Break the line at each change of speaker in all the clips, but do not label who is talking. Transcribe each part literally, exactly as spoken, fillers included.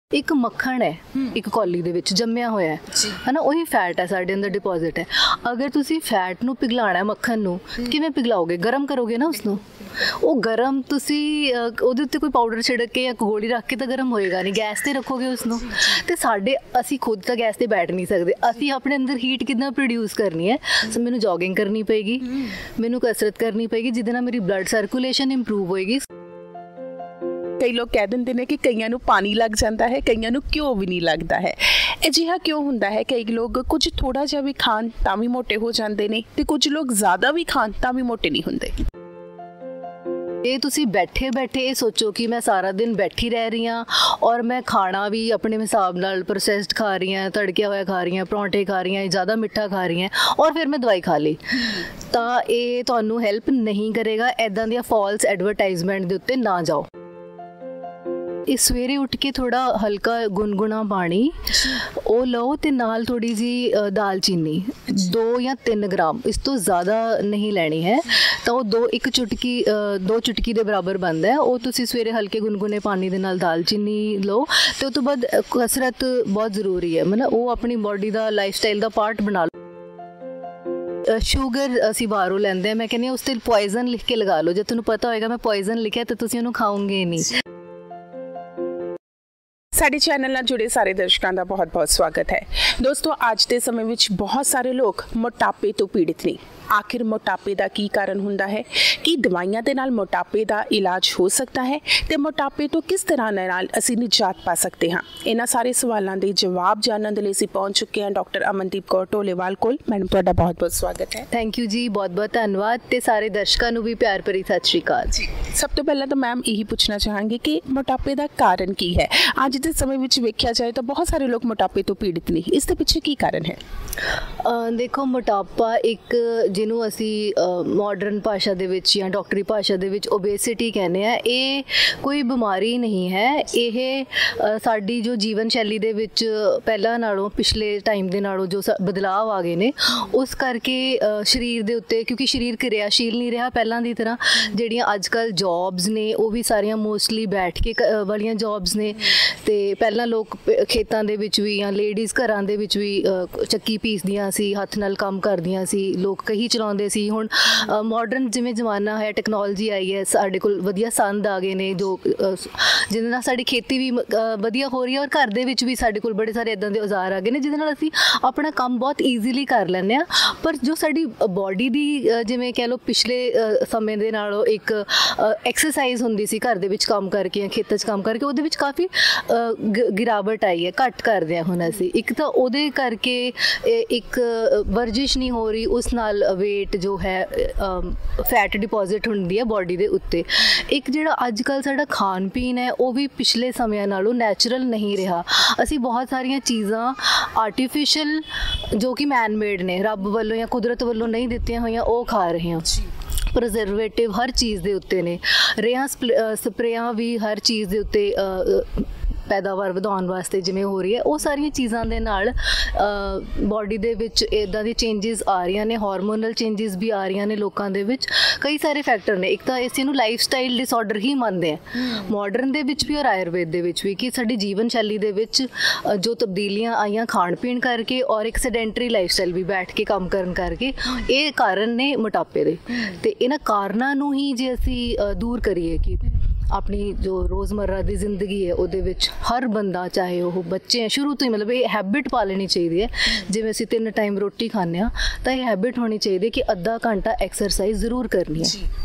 एक मक्खन है एक कौली दे विच जम्मिया होया है ना, वही फैट है साडे अंदर डिपॉजिट है। अगर तुसी फैट नू पिघलाना है मक्खन नू, किवें पिघलाओगे? गरम करोगे ना उसनू। वो गरम तुसी ओहदे उत्ते कोई पाउडर छिड़क के या गोली रख के तो गरम होएगा नहीं, गैस ते रखोगे उसनू। ते साडे असी खुद तो गैस ते बैठ नहीं सकते, असी अपने अंदर हीट कितना प्रोड्यूस करनी है। सो मैनू जॉगिंग करनी पेगी, मैनू कसरत करनी पेगी, जिहदे नाल मेरी ब्लड सर्कुलेशन इंप्रूव होएगी।
कई लोग कह देंगे ने कि कईयां नू पानी लग जाता है, कईयां नू घ्यो भी नहीं लगता है। अजिहा क्यों होंदा है? कई लोग कुछ थोड़ा जिहा भी खान तां भी मोटे हो जाते हैं ते कुछ लोग ज़्यादा भी खान तां भी मोटे नहीं होंदे।
ये तुसी बैठे बैठे ये सोचो कि मैं सारा दिन बैठी रह रही हाँ और मैं खाना भी अपने हिसाब नाल प्रोसैस्ड खा रही हैं, तड़किया हुआ खा रही हैं, परौंठे खा रही हैं, ज़्यादा मिठा खा रही हैं और फिर मैं दवाई खा ली, तो ये तुहानू हैल्प नहीं करेगा। इदां दी फॉल्स एडवरटाइजमेंट दे उत्ते ना जाओ। इस सवेरे उठ के थोड़ा हल्का गुनगुना पानी वो लो ते नाल थोड़ी जी दालचीनी दो या तीन ग्राम, इस तो ज़्यादा नहीं लेनी है। तो वो दो एक चुटकी दो चुटकी के बराबर बनता है। वो तुसी सवेरे हल्के गुनगुने पानी दे नाल दालचीनी लो। तो उस तो बाद कसरत बहुत ज़रूरी है, मतलब वो अपनी बॉडी का लाइफ स्टाइल का पार्ट बना लो। शुगर असी बाहरों लैंदे हैं, मैं कहनी उस ते पॉइजन लिख के लगा लो। जो तुहानू पता होएगा मैं पॉइजन लिखा तो तुसी उहनू खाओगे नहीं।
साडे चैनल नाल जुड़े सारे दर्शकों का बहुत बहुत स्वागत है। दोस्तों, आज के समय में बहुत सारे लोग मोटापे तो पीड़ित ने। आखिर मोटापे का की कारण हुंदा है कि दवाइयां दे नाल मोटापे का इलाज हो सकता है ते मोटापे तो किस तरह नाल असी निजात पा सकते हाँ? इन्हां सारे सवालों के जवाब जानने के लिए असी पहुंच चुके हैं डॉक्टर अमनदीप कौर ढोलेवाल कोल। मैडम तुहाडा बहुत बहुत स्वागत है।
थैंक यू जी, बहुत बहुत धन्यवाद ते सारे दर्शकों को भी प्यार भरी सत श्री अकाल जी।
सब तो पहला तो मैम यही पूछना चाहांगे कि मोटापे का कारण की है? अज के समय में वेख्या जाए तो बहुत सारे लोग मोटापे तो पीड़ित नहीं, इसके पीछे की कारण है?
आ, देखो, मोटापा एक जिन्हों असी मॉडर्न भाषा दे विच या डॉक्टरी भाषा दे विच ओबेसिटी कहने हैं, ये कोई बीमारी नहीं है। ये साडी जो जीवन शैली दे विच पहला नालों पिछले टाइम दे नालों जो बदलाव आ गए ने, उस करके शरीर दे उत्ते, क्योंकि शरीर क्रियाशील नहीं रहा पहलां दी तरह। जिहड़ियां अजकल जॉब्स ने वो भी सारियां मोस्टली बैठ के वालियां जॉब्स ने। ते पहलां लोग खेतां दे विच भी या लेडीज़ घरां दे विच भी चक्की पीसदियां सी, हत्थ नाल काम करदियां सी, लोग कही चलाउंदे सी। हुण मॉडर्न जिवें जमाना है, टैक्नोलॉजी आई है, साडे कोल वधिया संद आ गए ने जो जिहदे नाल साडी खेती भी वधिया हो रही है और घर दे विच भी साडे कोल बड़े सारे इदां दे औजार आ गए ने जिहदे नाल असीं अपना काम बहुत ईजीली कर लैंदे आ। पर जो साडी बॉडी दी जिवें कह लो पिछले समय दे नालों एक एक्सरसाइज हुंदी सी घर दे विच काम करके या खेतां 'च काम करके, उहदे विच काफ़ी गिरावट आई है, घट करदे आ हुण असीं। एक तो उहदे करके एक वर्जिश नहीं हो रही, उस नाल वेट जो है फैट डिपॉजिट हुंदी है बॉडी दे उत्ते। एक जिहड़ा अजकल साडा खान पीन है वो भी पिछले समय नालों नैचुरल नहीं रहा। असी बहुत सारियां चीज़ां आर्टिफिशियल जो कि मैन मेड ने, रब वालों या कुदरत वालों नहीं दित्तियां होईयां वो खा रहे हैं। प्रिजर्वेटिव हर चीज़ दे उत्ते ने, रेहां स्प्रेयां भी हर चीज़ दे उत्ते पैदावार वधाउण वास्ते जिवें हो रही है, वो सारियां चीज़ां दे नाल बॉडी दे विच इदां दी चेंजिस आ रही ने, हार्मोनल चेंजिस भी आ रही ने लोकां दे विच। कई सारे फैक्टर ने। एक तो इस नूं लाइफ स्टाइल डिसऑर्डर ही मनदे हैं मॉडर्न दे विच भी और आयुर्वेद दे विच भी, कि साडी जीवन शैली दे विच जो तब्दीलियां आईयां खाण पीण करके और एक सेडेंटरी लाइफ स्टाइल भी बैठ के काम करन करके, ये कारण ने मोटापे दे। ते इन्हां कारणां नूं ही जे असीं दूर करिए कि अपनी जो रोज़मर्रा की जिंदगी है उहदे विच हर बंदा, चाहे वह बच्चे हैं, शुरू तो ही मतलब ये हैबिट पा लेनी चाहिए है। जिवें असीं तीन टाइम रोटी खाने तो ये हैबिट होनी चाहिए कि अद्धा घंटा एक्सरसाइज ज़रूर करनी है।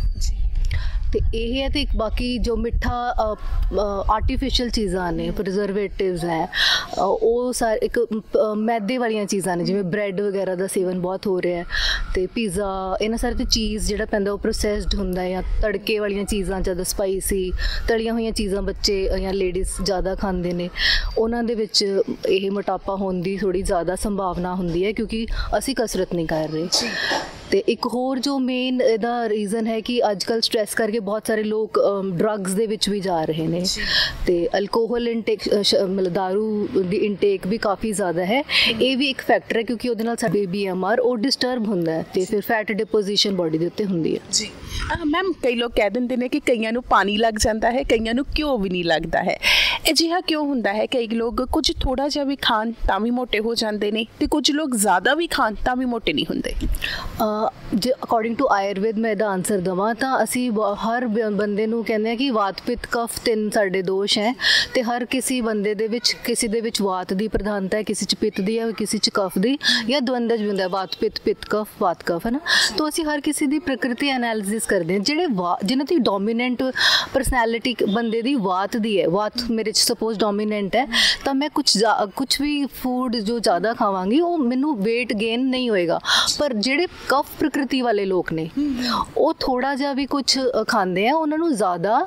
तो यह है। तो एक बाकी जो मिठा आर्टिफिशियल चीज़ां ने, प्रिजर्वेटिव्स हैं, वो सारे एक मैदे वाली चीज़ां ने, जिवें ब्रैड वगैरह का सेवन बहुत हो रहा है। तो पिज़्ज़ा, इन्हां सारे तो चीज़ जिहड़ा पैंदा वो प्रोसैस्ड हुंदा है, या तड़के वाली चीज़ां ज़्यादा स्पाइसी तलियां हुई चीज़ां बच्चे या लेडीज़ ज़्यादा खांदे ने, उन्हां दे विच यह मोटापा होने की थोड़ी ज़्यादा संभावना हुंदी है क्योंकि असी कसरत नहीं कर रहे। तो एक होर जो मेन इहदा रीज़न है कि अजकल स्ट्रैस करके बहुत सारे लोग ड्रग्स दे विच भी जा रहे हैं। तो अल्कोहल इंटेक मतलब दारू दी इंटेक भी काफ़ी ज़्यादा है, ये भी एक फैक्टर है क्योंकि उहदे नाल साडा बी एम आर और डिस्टर्ब हुंदा है ते फिर फैट डिपोजिशन बॉडी दे उत्ते हुंदी है।
जी मैम, कई लोग कह देंगे ने कि कईयां नूं पानी लग जाता है, कईयां नूं घ्यो भी नहीं लगता है। ਅਜਿਹਾ ਕਿਉਂ ਹੁੰਦਾ ਹੈ? ਕਈ ਲੋਕ ਕੁਝ ਥੋੜਾ ਜਿਹਾ ਵੀ ਖਾਣ ਤਾਂ ਵੀ ਮੋਟੇ ਹੋ ਜਾਂਦੇ ਨੇ ਤੇ ਕੁਝ ਲੋਕ ਜ਼ਿਆਦਾ ਵੀ ਖਾਣ ਤਾਂ ਵੀ ਮੋਟੇ ਨਹੀਂ ਹੁੰਦੇ।
ਜੇ ਅਕੋਰਡਿੰਗ ਟੂ ਆਯੁਰਵੇਦ ਮੈਂ ਇਹਦਾ ਆਨਸਰ ਦੇਵਾਂ ਤਾਂ ਅਸੀਂ ਹਰ ਬੰਦੇ ਨੂੰ ਕਹਿੰਦੇ ਹਾਂ ਕਿ ਵਾਤ ਪਿੱਤ ਕਫ ਤਿੰਨ ਸਾਡੇ ਦੋਸ਼ ਹੈ ਤੇ ਹਰ ਕਿਸੇ ਬੰਦੇ ਦੇ ਵਿੱਚ ਕਿਸੇ ਦੇ ਵਿੱਚ ਵਾਤ ਦੀ ਪ੍ਰਧਾਨਤਾ ਹੈ, ਕਿਸੇ 'ਚ ਪਿੱਤ ਦੀ ਹੈ, ਕਿਸੇ 'ਚ ਕਫ ਦੀ, ਜਾਂ ਦਵੰਦਜ ਵੀ ਹੁੰਦਾ ਵਾਤ ਪਿੱਤ ਪਿੱਤ ਕਫ ਵਾਤ ਕਫ, ਹੈ ਨਾ। ਤਾਂ ਅਸੀਂ ਹਰ ਕਿਸੇ ਦੀ ਪ੍ਰਕਿਰਤੀ ਐਨਾਲਿਸਿਸ ਕਰਦੇ ਹਾਂ। ਜਿਹੜੇ ਵਾ ਜਿਹਨਾਂ ਦੀ ਡੋਮੀਨੈਂਟ ਪਰਸਨੈਲਿਟੀ ਬੰਦੇ ਦੀ ਵਾਤ ਦੀ ਹੈ, ਵਾਤ ਮੇਰੇ 'ਚ ਸਪੋਜ਼ ਡੋਮੀਨੈਂਟ ਹੈ, ਤਾਂ ਮੈਂ ਕੁਛ ਕੁਛ ਵੀ ਫੂਡ ਜੋ ਜ਼ਿਆਦਾ ਖਾਵਾਂਗੀ ਉਹ ਮੈਨੂੰ ਵੇਟ ਗੇਨ ਨਹੀਂ ਹੋਏਗਾ। ਪਰ ਜਿਹੜੇ ਕਫ ਪ੍ਰਕਿਰਤੀ ਵਾਲੇ ਲੋਕ ਨੇ ਉਹ ਥੋੜ੍ਹਾ ਜਿਹਾ ਵੀ ਕੁਛ ਖਾਂਦੇ ਆ, ਉਹਨਾਂ ਨੂੰ ਜ਼ਿਆਦਾ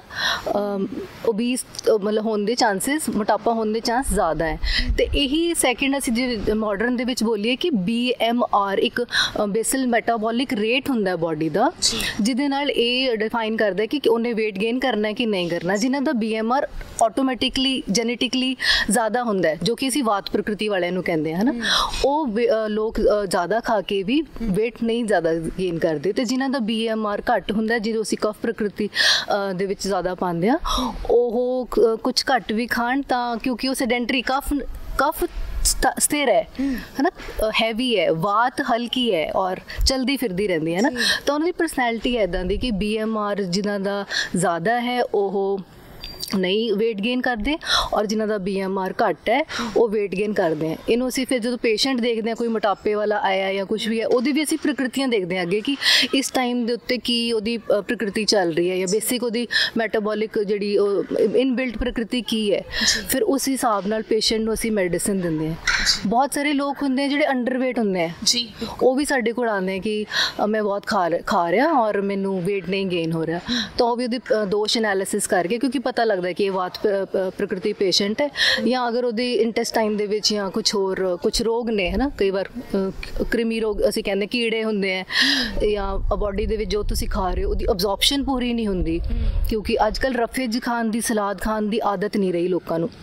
ਓਬੀਸ ਮਤਲਬ ਹੋਣ ਦੇ ਚਾਂਸਿਸ, ਮੋਟਾਪਾ ਹੋਣ ਦੇ ਚਾਂਸ ਜ਼ਿਆਦਾ ਹੈ। ਅਤੇ ਇਹੀ ਸੈਕਿੰਡ ਅਸੀਂ ਜੇ ਮਾਡਰਨ ਦੇ ਵਿੱਚ ਬੋਲੀਏ ਕਿ ਬੀ ਐਮ ਆਰ ਇੱਕ ਬੇਸਲ ਮੈਟਾਬੋਲਿਕ ਰੇਟ ਹੁੰਦਾ ਬੋਡੀ ਦਾ, ਜਿਹਦੇ ਨਾਲ ਇਹ ਡਿਫਾਈਨ ਕਰਦਾ ਕਿ ਉਹਨੇ ਵੇਟ ਗੇਨ ਕਰਨਾ ਕਿ ਨਹੀਂ ਕਰਨਾ। ਜਿਨ੍ਹਾਂ ਦਾ B M R automatically genetically ਜ਼ਿਆਦਾ ਹੁੰਦਾ ਹੈ, ਜੋ ਕਿ ਅਸੀਂ ਵਾਤ ਪ੍ਰਕਿਰਤੀ ਵਾਲਿਆਂ ਨੂੰ ਕਹਿੰਦੇ ਹਾਂ, ਹੈ ਨਾ, ਉਹ ਲੋਕ ਜ਼ਿਆਦਾ ਖਾ ਕੇ ਵੀ ਵੇਟ ਨਹੀਂ ਜ਼ਿਆਦਾ ਗੇਨ ਕਰਦੇ। ਅਤੇ ਜਿਨ੍ਹਾਂ ਦਾ ਬੀ ਐਮ ਆਰ ਘੱਟ ਹੁੰਦਾ, ਜਦੋਂ ਅਸੀਂ ਕਫ ਪ੍ਰਕਿਰਤੀ ਦੇ ਵਿੱਚ ਜ਼ਿਆਦਾ ਪਾਉਂਦੇ ਹਾਂ, ਉਹ ਕੁਛ ਘੱਟ ਵੀ ਖਾਣ ਤਾਂ ਕਿਉਂਕਿ ਉਹ ਸੈਡੈਂਟਰੀ ਕਫ ਕਫ ਸਥਿਰ ਹੈ ਹੈ ਨਾ, ਹੈਵੀ ਹੈ, ਵਾਤ ਹਲਕੀ ਹੈ ਔਰ ਚਲਦੀ ਫਿਰਦੀ ਰਹਿੰਦੀ ਹੈ ਨਾ, ਤਾਂ ਉਹਨਾਂ ਦੀ ਪਰਸਨੈਲਿਟੀ ਇੱਦਾਂ ਦੀ ਕਿ ਬੀ ਐਮ ਆਰ ਜਿਨ੍ਹਾਂ ਦਾ ਜ਼ਿਆਦਾ ਹੈ ਉਹ ਨਹੀਂ ਵੇਟ ਗੇਨ ਕਰਦੇ, ਔਰ ਜਿਨ੍ਹਾਂ ਦਾ ਬੀ ਐਮ ਆਰ ਘੱਟ ਹੈ ਉਹ ਵੇਟ ਗੇਨ ਕਰਦੇ ਹੈ। ਇਹਨੂੰ ਅਸੀਂ ਫਿਰ ਜਦੋਂ ਪੇਸ਼ੈਂਟ ਦੇਖਦੇ ਹਾਂ, ਕੋਈ ਮੋਟਾਪੇ ਵਾਲਾ ਆਇਆ ਜਾਂ ਕੁਛ ਵੀ ਹੈ, ਉਹਦੀ ਵੀ ਅਸੀਂ ਪ੍ਰਕਿਰਤੀਆਂ ਦੇਖਦੇ ਹਾਂ ਅੱਗੇ ਕਿ ਇਸ ਟਾਈਮ ਦੇ ਉੱਤੇ ਕੀ ਉਹਦੀ ਪ੍ਰਕਿਰਤੀ ਚੱਲ ਰਹੀ ਹੈ, ਜਾਂ ਬੇਸਿਕ ਉਹਦੀ ਮੈਟਾਬੋਲਿਕ ਜਿਹੜੀ ਇਨਬਿਲਟ ਪ੍ਰਕਿਰਤੀ ਕੀ ਹੈ। ਫਿਰ ਉਸ ਹਿਸਾਬ ਨਾਲ ਪੇਸ਼ੈਂਟ ਨੂੰ ਅਸੀਂ ਮੈਡੀਸਿਨ ਦਿੰਦੇ ਹਾਂ। ਬਹੁਤ ਸਾਰੇ ਲੋਕ ਹੁੰਦੇ ਆ ਜਿਹੜੇ ਅੰਡਰਵੇਟ ਹੁੰਦੇ ਆ ਜੀ, ਉਹ ਵੀ ਸਾਡੇ ਕੋਲ ਆਉਂਦੇ ਆ ਕਿ ਮੈਂ ਬਹੁਤ ਖਾ ਖਾ ਰਿਹਾ ਔਰ ਮੈਨੂੰ ਵੇਟ ਨਹੀਂ ਗੇਨ ਹੋ ਰਿਹਾ, ਤਾਂ ਉਹ ਵੀ ਉਹਦੀ ਦੋਸ਼ ਐਨਾਲਿਸਿਸ ਕਰਕੇ, ਕਿਉਂਕਿ ਪਤਾ ਲੱਗਦਾ ਕਿ ਇਹ ਵਾਤ ਪ੍ਰਕਿਰਤੀ ਪੇਸ਼ੈਂਟ ਹੈ, ਜਾਂ ਅਗਰ ਉਹਦੀ ਇੰਟੈਸਟਾਈਨ ਦੇ ਵਿੱਚ ਜਾਂ ਕੁਛ ਹੋਰ ਕੁਛ ਰੋਗ ਨੇ, ਹੈ ਨਾ, ਕਈ ਵਾਰ ਕ੍ਰਿਮੀ ਰੋਗ ਅਸੀਂ ਕਹਿੰਦੇ ਕੀੜੇ ਹੁੰਦੇ ਹੈ, ਜਾਂ ਬਾਡੀ ਦੇ ਵਿੱਚ ਜੋ ਤੁਸੀਂ ਖਾ ਰਹੇ ਹੋ ਉਹਦੀ ਅਬਜ਼ੌਰਪਸ਼ਨ ਪੂਰੀ ਨਹੀਂ ਹੁੰਦੀ, ਕਿਉਂਕਿ ਅੱਜ ਕੱਲ੍ਹ ਰਫੇਜ ਖਾਣ ਦੀ, ਸਲਾਦ ਖਾਣ ਦੀ ਆਦਤ ਨਹੀਂ ਰਹੀ ਲੋਕਾਂ ਨੂੰ,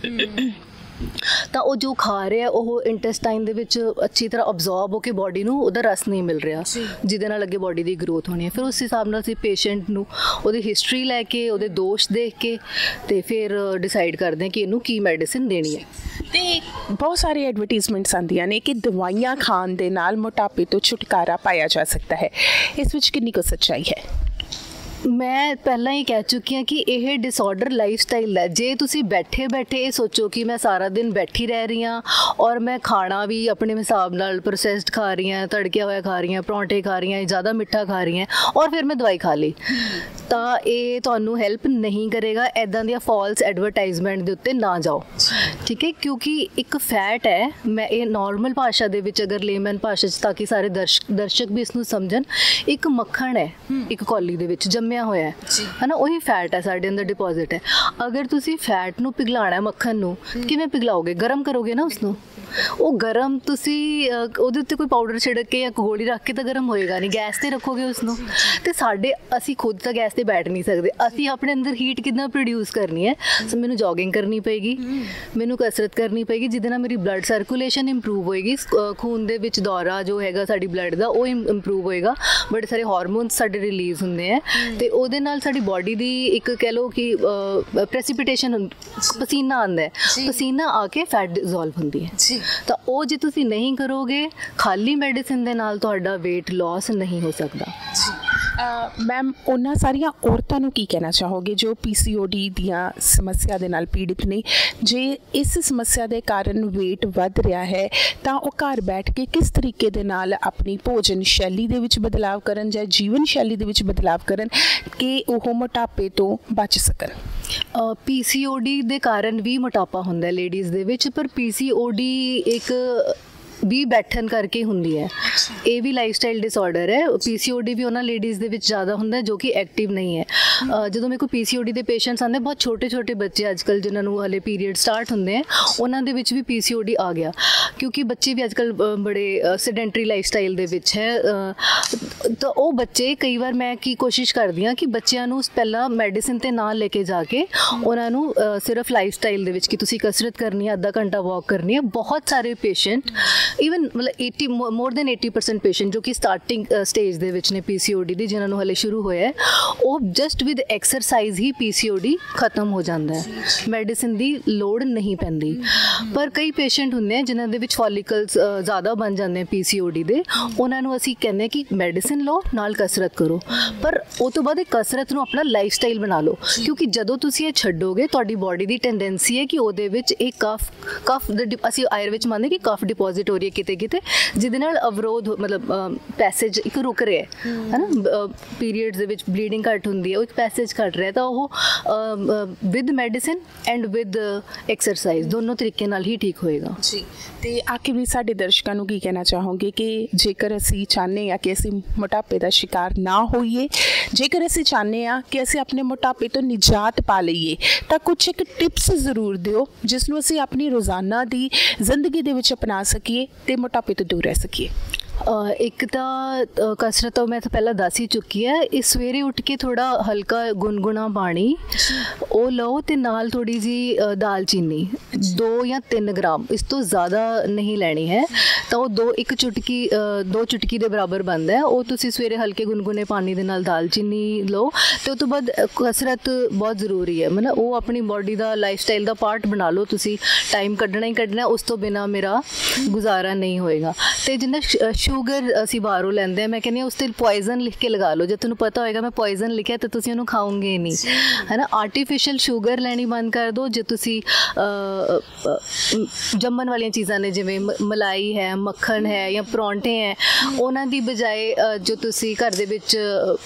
ਤਾਂ ਉਹ ਜੋ ਖਾ ਰਿਹਾ ਉਹ ਇੰਟੈਸਟਾਈਨ ਦੇ ਵਿੱਚ ਅੱਛੀ ਤਰ੍ਹਾਂ ਅਬਜ਼ੌਰਬ ਹੋ ਕੇ ਬਾਡੀ ਨੂੰ ਉਹਦਾ ਰਸ ਨਹੀਂ ਮਿਲ ਰਿਹਾ, ਜਿਹਦੇ ਨਾਲ ਅੱਗੇ ਬਾਡੀ ਦੀ ਗਰੋਥ ਹੋਣੀ ਹੈ। ਫਿਰ ਉਸ ਹਿਸਾਬ ਨਾਲ ਅਸੀਂ ਪੇਸ਼ੈਂਟ ਨੂੰ ਉਹਦੀ ਹਿਸਟਰੀ ਲੈ ਕੇ, ਉਹਦੇ ਦੋਸ਼ ਦੇਖ ਕੇ ਤੇ ਫਿਰ ਡਿਸਾਈਡ ਕਰਦੇ ਹਾਂ ਕਿ ਇਹਨੂੰ ਕੀ ਮੈਡੀਸਿਨ ਦੇਣੀ ਹੈ।
ਤੇ ਬਹੁਤ ਸਾਰੀ ਐਡਵਰਟਾਈਜ਼ਮੈਂਟਸ ਆਉਂਦੀਆਂ ਨੇ ਕਿ ਦਵਾਈਆਂ ਖਾਣ ਦੇ ਨਾਲ ਮੋਟਾਪੇ ਤੋਂ ਛੁਟਕਾਰਾ ਪਾਇਆ ਜਾ ਸਕਦਾ ਹੈ, ਇਸ ਵਿੱਚ ਕਿੰਨੀ ਕੁ ਸੱਚਾਈ ਹੈ?
ਮੈਂ ਪਹਿਲਾਂ ਹੀ ਕਹਿ ਚੁੱਕੀ ਹਾਂ ਕਿ ਇਹ ਡਿਸਆਰਡਰ ਲਾਈਫ ਸਟਾਈਲ ਹੈ। ਜੇ ਤੁਸੀਂ ਬੈਠੇ ਬੈਠੇ ਇਹ ਸੋਚੋ ਕਿ ਮੈਂ ਸਾਰਾ ਦਿਨ ਬੈਠੀ ਰਹਿ ਰਹੀ ਹਾਂ ਔਰ ਮੈਂ ਖਾਣਾ ਵੀ ਆਪਣੇ ਹਿਸਾਬ ਨਾਲ ਪ੍ਰੋਸੈਸਡ ਖਾ ਰਹੀ ਹਾਂ, ਤੜਕਿਆ ਹੋਇਆ ਖਾ ਰਹੀ ਹਾਂ, ਪਰੌਂਠੇ ਖਾ ਰਹੀ ਹਾਂ, ਜ਼ਿਆਦਾ ਮਿੱਠਾ ਖਾ ਰਹੀ ਹਾਂ, ਔਰ ਫਿਰ ਮੈਂ ਦਵਾਈ ਖਾ ਲਈ, ਤਾਂ ਇਹ ਤੁਹਾਨੂੰ ਹੈਲਪ ਨਹੀਂ ਕਰੇਗਾ। ਇੱਦਾਂ ਦੀਆਂ ਫਾਲਸ ਐਡਵਰਟਾਈਜ਼ਮੈਂਟ ਦੇ ਉੱਤੇ ਨਾ ਜਾਓ, ਠੀਕ ਹੈ, ਕਿਉਂਕਿ ਇੱਕ ਫੈਟ ਹੈ, ਮੈਂ ਇਹ ਨੋਰਮਲ ਭਾਸ਼ਾ ਦੇ ਵਿੱਚ ਅਗਰ ਲੇਮਨ ਭਾਸ਼ਾ 'ਚ, ਤਾਂ ਕਿ ਸਾਰੇ ਦਰਸ਼ਕ ਦਰਸ਼ਕ ਵੀ ਇਸ ਨੂੰ ਸਮਝਣ, ਇੱਕ ਮੱਖਣ ਹੈ ਇੱਕ ਕੌਲੀ ਦੇ ਵਿੱਚ ਜੰਮਿਆ ਹੋਇਆ ਹੈ ਨਾ, ਉਹੀ ਫੈਟ ਹੈ ਸਾਡੇ ਅੰਦਰ ਡਿਪੋਜ਼ਿਟ ਹੈ। ਅਗਰ ਤੁਸੀਂ ਫੈਟ ਨੂੰ ਪਿਘਲਾਉਣਾ, ਮੱਖਣ ਨੂੰ ਕਿਵੇਂ ਪਿਘਲਾਓਗੇ? ਗਰਮ ਕਰੋਗੇ ਨਾ ਉਸਨੂੰ, ਉਹ ਗਰਮ ਤੁਸੀਂ ਉਹਦੇ ਉੱਤੇ ਕੋਈ ਪਾਊਡਰ ਛਿੜਕ ਕੇ ਜਾਂ ਗੋਲੀ ਰੱਖ ਕੇ ਤਾਂ ਗਰਮ ਹੋਏਗਾ ਨਹੀਂ, ਗੈਸ 'ਤੇ ਰੱਖੋਗੇ ਉਸਨੂੰ। ਅਤੇ ਸਾਡੇ ਅਸੀਂ ਖੁਦ ਤਾਂ ਗੈਸ 'ਤੇ ਬੈਠ ਨਹੀਂ ਸਕਦੇ, ਅਸੀਂ ਆਪਣੇ ਅੰਦਰ ਹੀਟ ਕਿੱਦਾਂ ਪ੍ਰੋਡਿਊਸ ਕਰਨੀ ਹੈ? ਸੋ ਮੈਨੂੰ ਜੋਗਿੰਗ ਕਰਨੀ ਪਏਗੀ, ਮੈਨੂੰ ਕਸਰਤ ਕਰਨੀ ਪਏਗੀ, ਜਿਹਦੇ ਨਾਲ ਮੇਰੀ ਬਲੱਡ ਸਰਕੂਲੇਸ਼ਨ ਇੰਪਰੂਵ ਹੋਏਗੀ, ਖੂਨ ਦੇ ਵਿੱਚ ਦੌਰਾ ਜੋ ਹੈਗਾ ਸਾਡੀ ਬਲੱਡ ਦਾ ਉਹ ਇੰਪਰੂਵ ਹੋਏਗਾ, ਬੜੇ ਸਾਰੇ ਹਾਰਮੋਨਸ ਸਾਡੇ ਰਿਲੀਜ਼ ਹੁੰਦੇ ਹੈ, ਅਤੇ ਉਹਦੇ ਨਾਲ ਸਾਡੀ ਬਾਡੀ ਦੀ ਇੱਕ ਕਹਿ ਲਓ ਕਿ ਪ੍ਰੈਸੀਪੀਟੇਸ਼ਨ, ਪਸੀਨਾ ਆਉਂਦਾ ਹੈ, ਪਸੀਨਾ ਆ ਕੇ ਫੈਟ ਡਿਜ਼ੋਲਵ ਹੁੰਦੀ ਹੈ। ਤਾਂ ਉਹ ਜੇ ਤੁਸੀਂ ਨਹੀਂ ਕਰੋਗੇ, ਖਾਲੀ ਮੈਡੀਸਿਨ ਦੇ ਨਾਲ ਤੁਹਾਡਾ weight loss ਨਹੀਂ ਹੋ ਸਕਦਾ।
ਮੈਮ, ਉਹਨਾਂ ਸਾਰੀਆਂ ਔਰਤਾਂ ਨੂੰ ਕੀ ਕਹਿਣਾ ਚਾਹੋਗੇ ਜੋ ਪੀ ਸੀ ਓ ਡੀ ਦੀਆਂ ਸਮੱਸਿਆ ਦੇ ਨਾਲ ਪੀੜਿਤ ਨੇ? ਜੇ ਇਸ ਸਮੱਸਿਆ ਦੇ ਕਾਰਨ weight ਵੱਧ ਰਿਹਾ ਹੈ ਤਾਂ ਉਹ ਘਰ ਬੈਠ ਕੇ ਕਿਸ ਤਰੀਕੇ ਦੇ ਨਾਲ ਆਪਣੀ ਭੋਜਨ ਸ਼ੈਲੀ ਦੇ ਵਿੱਚ ਬਦਲਾਵ ਕਰਨ ਜਾਂ ਜੀਵਨ ਸ਼ੈਲੀ ਦੇ ਵਿੱਚ ਬਦਲਾਵ ਕਰਨ ਕਿ ਉਹ ਮੋਟਾਪੇ ਤੋਂ ਬਚ ਸਕਣ?
ਪੀ ਸੀ ਓ ਡੀ ਦੇ ਕਾਰਨ ਵੀ ਮੋਟਾਪਾ ਹੁੰਦਾ ਲੇਡੀਜ਼ ਦੇ ਵਿੱਚ, ਪਰ ਪੀ ਸੀ ਓ ਡੀ ਇੱਕ ਵੀ ਬੈਠਣ ਕਰਕੇ ਹੁੰਦੀ ਹੈ, ਇਹ ਵੀ ਲਾਈਫ ਸਟਾਈਲ ਡਿਸਆਰਡਰ ਹੈ। ਪੀ ਸੀ ਓ ਡੀ ਵੀ ਉਹਨਾਂ ਲੇਡੀਜ਼ ਦੇ ਵਿੱਚ ਜ਼ਿਆਦਾ ਹੁੰਦਾ ਜੋ ਕਿ ਐਕਟਿਵ ਨਹੀਂ ਹੈ। ਜਦੋਂ ਮੇਰੇ ਕੋਲ ਪੀ ਸੀ ਓ ਡੀ ਦੇ ਪੇਸ਼ੈਂਟਸ ਆਉਂਦੇ, ਬਹੁਤ ਛੋਟੇ ਛੋਟੇ ਬੱਚੇ ਅੱਜ ਕੱਲ੍ਹ ਜਿਨ੍ਹਾਂ ਨੂੰ ਹਲੇ ਪੀਰੀਅਡ ਸਟਾਰਟ ਹੁੰਦੇ ਹੈ, ਉਹਨਾਂ ਦੇ ਵਿੱਚ ਵੀ ਪੀ ਸੀ ਓ ਡੀ ਆ ਗਿਆ, ਕਿਉਂਕਿ ਬੱਚੇ ਵੀ ਅੱਜ ਕੱਲ੍ਹ ਬੜੇ ਸੈਡੈਂਟਰੀ ਲਾਈਫ ਸਟਾਈਲ ਦੇ ਵਿੱਚ ਹੈ। ਤਾਂ ਉਹ ਬੱਚੇ, ਕਈ ਵਾਰ ਮੈਂ ਕੀ ਕੋਸ਼ਿਸ਼ ਕਰਦੀ ਹਾਂ ਕਿ ਬੱਚਿਆਂ ਨੂੰ ਪਹਿਲਾਂ ਮੈਡੀਸਿਨ 'ਤੇ ਨਾ ਲੈ ਕੇ ਜਾ ਕੇ ਉਹਨਾਂ ਨੂੰ ਸਿਰਫ ਲਾਈਫ ਸਟਾਈਲ ਦੇ ਵਿੱਚ ਕਿ ਤੁਸੀਂ ਕਸਰਤ ਕਰਨੀ ਹੈ, ਅੱਧਾ ਘੰਟਾ ਵਾਕ ਕਰਨੀ ਹੈ। ਬਹੁਤ ਸਾਰੇ ਪੇਸ਼ੈਂਟ ਈਵਨ ਮਤਲਬ eighty more than eighty percent patient ਜੋ ਕਿ ਸਟਾਰਟਿੰਗ ਸਟੇਜ ਦੇ ਵਿੱਚ ਨੇ ਪੀ ਸੀ ਓ ਡੀ ਦੀ, ਜਿਨ੍ਹਾਂ ਨੂੰ ਹਲੇ ਸ਼ੁਰੂ ਹੋਇਆ, ਉਹ ਜਸਟ ਵਿਦ ਐਕਸਰਸਾਈਜ਼ ਹੀ ਪੀਸੀਓਡੀ ਖਤਮ ਹੋ ਜਾਂਦਾ ਹੈ, ਮੈਡੀਸਿਨ ਦੀ ਲੋੜ ਨਹੀਂ ਪੈਂਦੀ। ਪਰ ਕਈ ਪੇਸ਼ੈਂਟ ਹੁੰਦੇ ਆ ਜਿਨ੍ਹਾਂ ਦੇ ਵਿੱਚ ਫੋਲੀਕਲਸ ਜ਼ਿਆਦਾ ਬਣ ਜਾਂਦੇ ਆ ਪੀਸੀਓਡੀ ਦੇ, ਉਹਨਾਂ ਨੂੰ ਅਸੀਂ ਕਹਿੰਦੇ ਹਾਂ ਕਿ ਮੈਡੀਸਿਨ ਲਓ ਨਾਲ ਕਸਰਤ ਕਰੋ, ਪਰ ਉਹ ਤੋਂ ਬਾਅਦ ਇਹ ਕਸਰਤ ਨੂੰ ਆਪਣਾ ਲਾਈਫ ਸਟਾਈਲ ਬਣਾ ਲਓ, ਕਿਉਂਕਿ ਜਦੋਂ ਤੁਸੀਂ ਇਹ ਛੱਡੋਗੇ ਤੁਹਾਡੀ ਬੋਡੀ ਦੀ ਟੈਂਡੈਂਸੀ ਹੈ ਕਿ ਉਹਦੇ ਵਿੱਚ ਇਹ ਕਫ ਕਫ ਅਸੀਂ ਆਯੁਰ ਵਿੱਚ ਮੰਨਦੇ ਕਿ ਕਫ ਡਿਪੋਜ਼ਿਟ ਹੋ ਰਹੀ ਹੈ ਕਿਤੇ ਕਿਤੇ, ਜਿਹਦੇ ਨਾਲ ਅਵਰੋਧ ਮਤਲਬ ਪੈਸੇਜ ਇੱਕ ਰੁਕ ਰਿਹਾ ਹੈ ਨਾ, ਪੀਰੀਅਡਸ ਦੇ ਵਿੱਚ ਬਲੀਡਿੰਗ ਘੱਟ ਹੁੰਦੀ ਹੈ, ਉਹ ਇੱਕ ਪੈਸੇਜ ਘੱਟ ਰਿਹਾ, ਤਾਂ ਉਹ with medicine and with exercise ਦੋਨੋਂ ਤਰੀਕੇ ਨਾਲ ਹੀ ਠੀਕ ਹੋਏਗਾ
ਜੀ। ਤੇ ਆਖਿਰ ਵੀ ਸਾਡੇ ਦਰਸ਼ਕਾਂ ਨੂੰ ਕੀ ਕਹਿਣਾ ਚਾਹੋਗੇ ਕਿ ਜੇਕਰ ਅਸੀਂ ਚਾਹੁੰਦੇ ਹਾਂ ਕਿ ਅਸੀਂ ਮੋਟਾਪੇ ਦਾ ਸ਼ਿਕਾਰ ਨਾ ਹੋਈਏ, ਜੇਕਰ ਅਸੀਂ ਚਾਹੁੰਦੇ ਹਾਂ ਕਿ ਅਸੀਂ ਆਪਣੇ ਮੋਟਾਪੇ ਤੋਂ ਨਿਜਾਤ ਪਾ ਲਈਏ, ਤਾਂ ਕੁਛ ਇੱਕ ਟਿਪਸ ਜ਼ਰੂਰ ਦਿਓ ਜਿਸ ਨੂੰ ਅਸੀਂ ਆਪਣੀ ਰੋਜ਼ਾਨਾ ਦੀ ਜ਼ਿੰਦਗੀ ਦੇ ਵਿੱਚ ਅਪਣਾ ਸਕੀਏ ਤੇ ਮੋਟਾਪੇ ਤੋਂ ਦੂਰ ਰਹਿ ਸਕੀਏ।
ਇੱਕ ਤਾਂ ਕਸਰਤ ਤਾਂ ਮੈਂ ਤਾਂ ਪਹਿਲਾਂ ਦੱਸ ਹੀ ਚੁੱਕੀ ਹੈ, ਇਹ ਸਵੇਰੇ ਉੱਠ ਕੇ ਥੋੜਾ ਹਲਕਾ ਗੁਨਗੁਣਾ ਪਾਣੀ ਉਹ ਲਓ ਤੇ ਨਾਲ ਥੋੜੀ ਜੀ ਦਾਲਚੀਨੀ ਦੋ ਜਾਂ ਤਿੰਨ ਗ੍ਰਾਮ, ਇਸ ਤੋਂ ਜ਼ਿਆਦਾ ਨਹੀਂ ਲੈਣੀ ਹੈ, ਤਾਂ ਉਹ ਦੋ ਇੱਕ ਚੁਟਕੀ ਦੋ ਚੁਟਕੀ ਦੇ ਬਰਾਬਰ ਬਣਦਾ ਹੈ, ਉਹ ਤੁਸੀਂ ਸਵੇਰੇ ਹਲਕੇ ਗੁਨਗੁਨੇ ਪਾਣੀ ਦੇ ਨਾਲ ਦਾਲਚੀਨੀ ਲਓ। ਤੇ ਉਸ ਤੋਂ ਬਾਅਦ ਕਸਰਤ ਬਹੁਤ ਜ਼ਰੂਰੀ ਹੈ, ਮਤਲਬ ਉਹ ਆਪਣੀ ਬੋਡੀ ਦਾ ਲਾਈਫ ਸਟਾਈਲ ਦਾ ਪਾਰਟ ਬਣਾ ਲਓ, ਤੁਸੀਂ ਟਾਈਮ ਕੱਢਣਾ ਹੀ ਕੱਢਣਾ, ਉਸ ਤੋਂ ਬਿਨਾਂ ਮੇਰਾ ਗੁਜ਼ਾਰਾ ਨਹੀਂ ਹੋਏਗਾ। ਤੇ ਜਿੰਨਾ ਸ਼ੂਗਰ ਅਸੀਂ ਬਾਹਰੋਂ ਲੈਂਦੇ ਹਾਂ, ਮੈਂ ਕਹਿੰਦੀ ਹਾਂ ਉਸ 'ਤੇ ਪੋਇਜ਼ਨ ਲਿਖ ਕੇ ਲਗਾ ਲਓ, ਜੇ ਤੁਹਾਨੂੰ ਪਤਾ ਹੋਏਗਾ ਮੈਂ ਪੋਇਜ਼ਨ ਲਿਖਿਆ ਤਾਂ ਤੁਸੀਂ ਉਹਨੂੰ ਖਾਓਗੇ ਨਹੀਂ, ਹੈ ਨਾ। ਆਰਟੀਫਿਸ਼ੀਅਲ ਸ਼ੂਗਰ ਲੈਣੀ ਬੰਦ ਕਰ ਦਿਓ। ਜੇ ਤੁਸੀਂ ਜੰਮਣ ਵਾਲੀਆਂ ਚੀਜ਼ਾਂ ਨੇ ਜਿਵੇਂ ਮਲਾਈ ਹੈ, ਮੱਖਣ ਹੈ ਜਾਂ ਪਰੌਂਠੇ ਹੈ, ਉਹਨਾਂ ਦੀ ਬਜਾਏ ਜੋ ਤੁਸੀਂ ਘਰ ਦੇ ਵਿੱਚ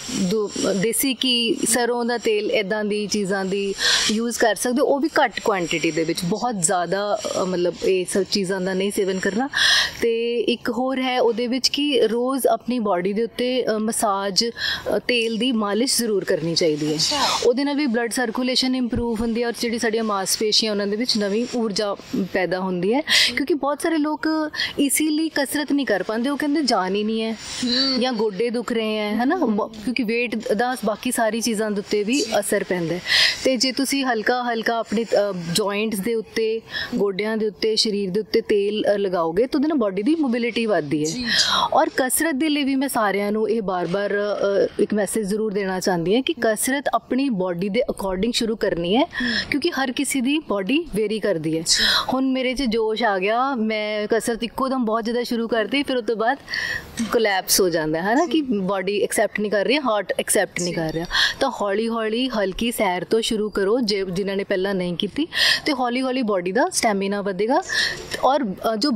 ਦੇਸੀ ਘੀ, ਸਰੋਂ ਦਾ ਤੇਲ, ਇੱਦਾਂ ਦੀ ਚੀਜ਼ਾਂ ਦੀ ਯੂਜ਼ ਕਰ ਸਕਦੇ ਹੋ, ਉਹ ਵੀ ਘੱਟ ਕੁਆਂਟਿਟੀ ਦੇ ਵਿੱਚ, ਬਹੁਤ ਜ਼ਿਆਦਾ ਮਤਲਬ ਇਹ ਸਭ ਚੀਜ਼ਾਂ ਦਾ ਨਹੀਂ ਸੇਵਨ ਕਰਨਾ। ਤੇ ਇੱਕ ਹੋਰ ਹੈ ਉਹਦੇ ਵਿੱਚ ਕਿ ਰੋਜ਼ ਆਪਣੀ ਬਾਡੀ ਦੇ ਉੱਤੇ ਮਸਾਜ ਤੇਲ ਦੀ ਮਾਲਿਸ਼ ਜ਼ਰੂਰ ਕਰਨੀ ਚਾਹੀਦੀ ਹੈ, ਉਹਦੇ ਨਾਲ ਵੀ ਬਲੱਡ ਸਰਕੂਲੇਸ਼ਨ ਇੰਪਰੂਵ ਹੁੰਦੀ ਹੈ ਔਰ ਜਿਹੜੀ ਸਾਡੀਆਂ ਮਾਸਪੇਸ਼ੀਆਂ ਉਹਨਾਂ ਦੇ ਵਿੱਚ ਨਵੀਂ ਊਰਜਾ ਪੈਦਾ ਹੁੰਦੀ ਹੈ। ਕਿਉਂਕਿ ਬਹੁਤ ਸਾਰੇ ਲੋਕ ਇਸੇ ਲਈ ਕਸਰਤ ਨਹੀਂ ਕਰ ਪਾਉਂਦੇ, ਉਹ ਕਹਿੰਦੇ ਜਾਨ ਹੀ ਨਹੀਂ ਹੈ ਜਾਂ ਗੋਡੇ ਦੁਖ ਰਹੇ ਹੈ, ਹੈ ਨਾ, ਕਿਉਂਕਿ ਵੇਟ ਦਾ ਬਾਕੀ ਸਾਰੀ ਚੀਜ਼ਾਂ ਦੇ ਉੱਤੇ ਵੀ ਅਸਰ ਪੈਂਦਾ ਹੈ। ਤੇ ਜੇ ਤੁਸੀਂ ਹਲਕਾ ਹਲਕਾ ਆਪਣੇ ਜੁਆਇੰਟਸ ਦੇ ਉੱਤੇ, ਗੋਡਿਆਂ ਦੇ ਉੱਤੇ, ਸਰੀਰ ਦੇ ਉੱਤੇ ਤੇਲ ਲਗਾਓਗੇ ਤਾਂ ਉਹਦੇ ਨਾਲ ਬਾਡੀ ਦੀ ਮੋਬਿਲਿਟੀ ਵੱਧਦੀ ਹੈ। ਔਰ ਕਸਰਤ ਦੇ ਲਈ ਵੀ ਮੈਂ ਸਾਰਿਆਂ ਨੂੰ ਇਹ ਬਾਰ-ਬਾਰ ਇੱਕ ਮੈਸੇਜ ਜ਼ਰੂਰ ਦੇਣਾ ਚਾਹੁੰਦੀ ਹਾਂ ਕਿ ਕਸਰਤ ਆਪਣੀ ਬਾਡੀ ਦੇ ਅਕੋਰਡਿੰਗ ਸ਼ੁਰੂ ਕਰਨੀ ਹੈ, ਕਿਉਂਕਿ ਹਰ ਕਿਸੇ ਦੀ ਬਾਡੀ ਵੇਰੀ ਕਰਦੀ ਹੈ। ਹੁਣ ਮੇਰੇ 'ਚ ਜੋਸ਼ ਆ ਗਿਆ, ਮੈਂ ਕਸਰਤ ਇੱਕੋ ਦਮ ਬਹੁਤ ਜ਼ਿਆਦਾ ਸ਼ੁਰੂ ਕਰਤੀ, ਫਿਰ ਉਸ ਤੋਂ ਬਾਅਦ ਕੋਲੈਪਸ ਹੋ ਜਾਂਦਾ ਹੈ ਨਾ, ਕਿ ਬਾਡੀ ਐਕਸੈਪਟ ਨਹੀਂ ਕਰ ਰਹੀ, ਹਾਰਟ ਐਕਸੈਪਟ ਨਹੀਂ ਕਰ ਰਿਹਾ। ਤਾਂ ਹੌਲੀ ਹੌਲੀ ਹਲਕੀ ਸੈਰ ਤੋਂ ਸ਼ੁਰੂ ਕਰੋ, ਜੇ ਜਿਨ੍ਹਾਂ ਨੇ ਪਹਿਲਾਂ ਨਹੀਂ ਕੀਤੀ, ਤੇ ਹੌਲੀ ਹੌਲੀ ਬਾਡੀ ਦਾ ਸਟੈਮਿਨਾ ਵਧੇਗਾ। ਔਰ ਜੋ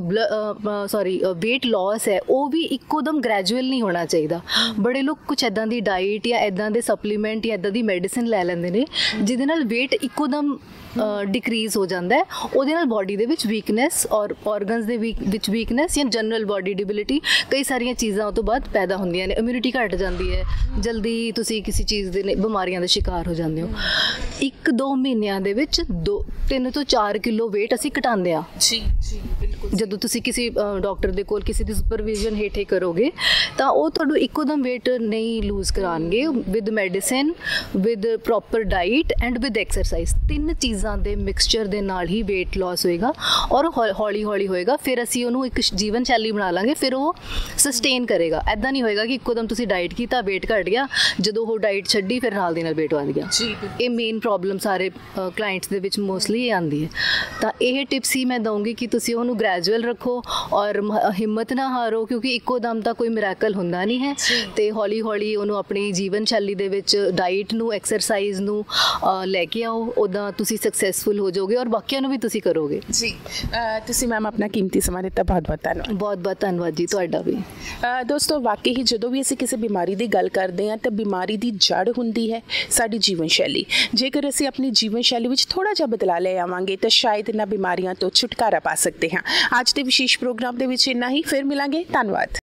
ਸੌਰੀ ਵੇਟ ਲਾਸ ਹੈ ਉਹ ਵੀ ਇੱਕੋ ਦਮ ਗ੍ਰੈਜੂਅਲ ਨਹੀਂ ਹੋਣਾ ਚਾਹੀਦਾ। ਬੜੇ ਲੋਕ ਕੁਛ ਇੱਦਾਂ ਦੀ ਡਾਈਟ ਜਾਂ ਇੱਦਾਂ ਦੇ ਸਪਲੀਮੈਂਟ ਜਾਂ ਇੱਦਾਂ ਦੀ ਮੈਡੀਸਿਨ ਲੈ ਲੈਂਦੇ ਨੇ ਜਿਹਦੇ ਨਾਲ ਵੇਟ ਇੱਕੋ ਦਮ ਡਿਕਰੀਜ਼ ਹੋ ਜਾਂਦਾ ਹੈ, ਉਹਦੇ ਨਾਲ ਬਾਡੀ ਦੇ ਵਿੱਚ ਵੀਕਨੈਸ ਔਰ ਔਰਗਨਸ ਦੇ ਵਿੱਚ ਵੀਕਨੈਸ ਜਾਂ ਜਨਰਲ ਬਾਡੀ ਡਿਬਿਲਿਟੀ, ਕਈ ਸਾਰੀਆਂ ਚੀਜ਼ਾਂ ਉਹ ਤੋਂ ਬਾਅਦ ਪੈਦਾ ਹੁੰਦੀਆਂ ਨੇ, ਇਮਿਊਨਿਟੀ ਘੱਟ ਜਾਂਦੀ ਹੈ, ਜਲਦੀ ਤੁਸੀਂ ਕਿਸੇ ਚੀਜ਼ ਦੇ ਬਿਮਾਰੀਆਂ ਦਾ ਸ਼ਿਕਾਰ ਹੋ ਜਾਂਦੇ ਹੋ। ਇੱਕ ਦੋ ਮਹੀਨਿਆਂ ਦੇ ਵਿੱਚ ਦੋ ਤਿੰਨ ਤੋਂ ਚਾਰ ਕਿਲੋ ਵੇਟ ਅਸੀਂ ਘਟਾਉਂਦੇ ਹਾਂ
ਜੀ ਜੀ ਬਿਲਕੁਲ।
ਜਦੋਂ ਤੁਸੀਂ ਕਿਸੇ ਡਾਕਟਰ ਦੇ ਕੋਲ ਕਿਸੇ ਦੀ ਸੁਪਰਵਿਜ਼ਨ ਹੇਠੇ ਕਰੋਗੇ ਤਾਂ ਉਹ ਤੁਹਾਨੂੰ ਇੱਕੋ ਦਮ ਵੇਟ ਨਹੀਂ ਲੂਜ਼ ਕਰਾਉਣਗੇ। With medicine, with proper diet and with exercise, ਤਿੰਨ ਚੀਜ਼ਾਂ ਦੇ ਮਿਕਸਚਰ ਦੇ ਨਾਲ ਹੀ ਵੇਟ ਲਾਸ ਹੋਏਗਾ ਔਰ ਹੌਲੀ ਹੌਲੀ ਹੋਏਗਾ। ਫਿਰ ਅਸੀਂ ਉਹਨੂੰ ਇੱਕ ਜੀਵਨ ਸ਼ੈਲੀ ਬਣਾ ਲਾਂਗੇ, ਫਿਰ ਉਹ ਸਸਟੇਨ ਕਰੇਗਾ। ਐਦਾਂ ਨਹੀਂ ਹੋਏਗਾ ਕਿ ਇੱਕੋ ਦਮ ਤੁਸੀਂ ਡਾਈਟ ਕੀਤਾ, ਵੇਟ ਘਟ ਗਿਆ, ਜਦੋਂ ਉਹ ਡਾਈਟ ਛੱਡੀ ਫਿਰ ਨਾਲ ਦੀ ਨਾਲ ਵੇਟ ਵੱਧ ਗਿਆ। ਇਹ ਮੇਨ ਪ੍ਰੋਬਲਮ ਸਾਰੇ ਕਲਾਇੰਟਸ ਦੇ ਵਿੱਚ ਮੋਸਟਲੀ ਇਹ ਆਉਂਦੀ ਹੈ। ਤਾਂ ਇਹ ਟਿਪਸ ਹੀ ਮੈਂ ਦਊਂਗੀ ਕਿ ਤੁਸੀਂ ਉਹਨੂੰ ਗ੍ਰੈਜੂਅਲ ਰੱਖੋ ਔਰ ਹਿੰਮਤ ਨਾ ਹਾਰੋ, ਕਿਉਂਕਿ ਇੱਕੋ ਦਮ ਤਾਂ ਕੋਈ ਮਿਰਾਕਲ ਹੁੰਦਾ ਨਹੀਂ ਹੈ। ਤੇ ਹੌਲੀ ਹੌਲੀ ਉਹਨੂੰ ਆਪਣੀ ਜੀਵਨ ਸ਼ੈਲੀ ਦੇ ਵਿੱਚ ਡਾਈਟ ਨੂੰ, ਐਕਸਰਸਾਈਜ਼ ਨੂੰ ਲੈ ਕੇ ਆਓ, ਉੱਦਾਂ ਤੁਸੀਂ ਸਕਸੈਸਫੁਲ ਹੋ ਜਾਓਗੇ ਔਰ ਬਾਕੀਆਂ ਨੂੰ ਵੀ ਤੁਸੀਂ ਕਰੋਗੇ।
ਜੀ ਤੁਸੀਂ ਮੈਮ ਆਪਣਾ ਕੀਮਤੀ ਸਮਾਂ ਦਿੱਤਾ, ਬਹੁਤ ਬਹੁਤ ਧੰਨਵਾਦ।
ਬਹੁਤ ਬਹੁਤ ਧੰਨਵਾਦ ਜੀ ਤੁਹਾਡਾ ਵੀ।
ਦੋਸਤੋ ਵਾਕਈ ਹੀ ਜਦੋਂ ਵੀ ਅਸੀਂ ਕਿਸੇ ਬਿਮਾਰੀ ਦੀ ਗੱਲ ਕਰਦੇ ਹਾਂ ਤਾਂ ਬਿਮਾਰੀ ਦੀ ਜੜ ਹੁੰਦੀ ਹੈ ਸਾਡੀ ਜੀਵਨ ਸ਼ੈਲੀ। ਜੇਕਰ ਅਸੀਂ ਆਪਣੀ ਜੀਵਨ ਸ਼ੈਲੀ ਵਿੱਚ ਥੋੜ੍ਹਾ ਜਿਹਾ ਬਦਲਾਅ ਲੈ ਆਵਾਂਗੇ ਤਾਂ ਸ਼ਾਇਦ ਇਹਨਾਂ ਬਿਮਾਰੀਆਂ ਤੋਂ ਛੁਟਕਾਰਾ ਪਾ ਸਕਦੇ ਹਾਂ। ਅੱਜ ਦੇ ਵਿਸ਼ੇਸ਼ ਪ੍ਰੋਗਰਾਮ ਦੇ ਵਿੱਚ ਇੰਨਾ ਹੀ, ਫਿਰ ਮਿਲਾਂਗੇ। ਧੰਨਵਾਦ।